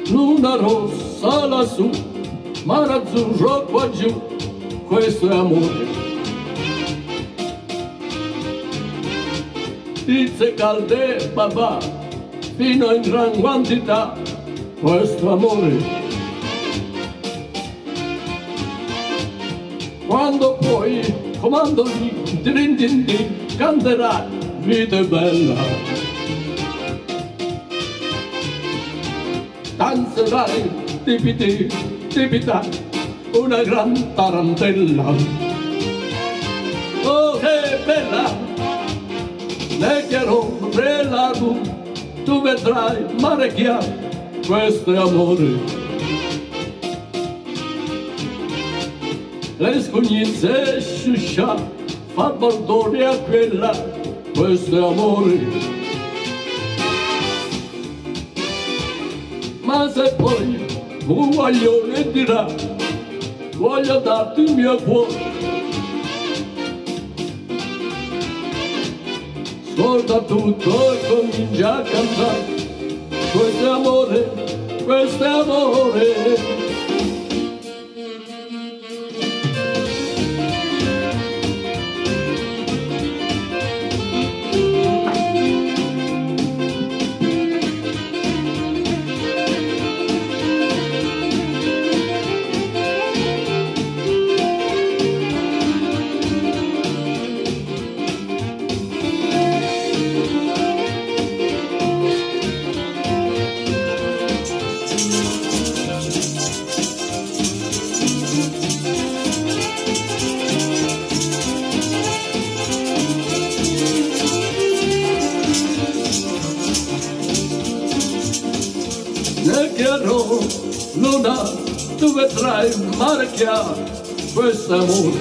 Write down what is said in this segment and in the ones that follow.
luna rossa lassù, mare azzurro qua giù, questo è amore. Pizze calde, papà, fino in gran quantità, questo amore. Quando poi, comando lì, din din din, canterai, vita bella. Danzerai, tipiti, tipita, una gran tarantella. Oh, che bella! Ne chiaro relato, tu vedrai mare chiaro, questo è amore. Le scognizze sciuscia, fa bordone a quella, questo è amore. Ma se poi un guaglione dirà, voglio darti il mio cuore, ascolta tutto e comincia a cantare, questo è amore, questo è amore. Nel chiaro, luna, tu vedrai mare chiaro, questo è amore.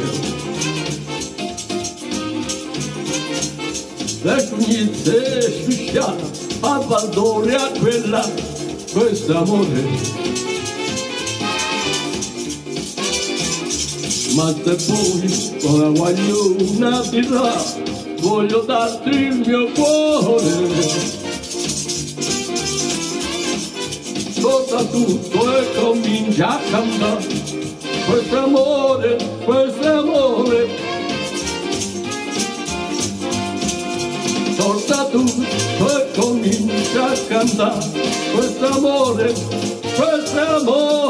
Le cugnizze sciusciate, fa baldore a quella, questo è amore. Ma se poi, ora voglio una birra, voglio darti il mio cuore. Ascolta tutto e comincia a cantare, questo è amore, questo è amore. Ascolta tutto e comincia a cantare, questo è amore, questo è amore.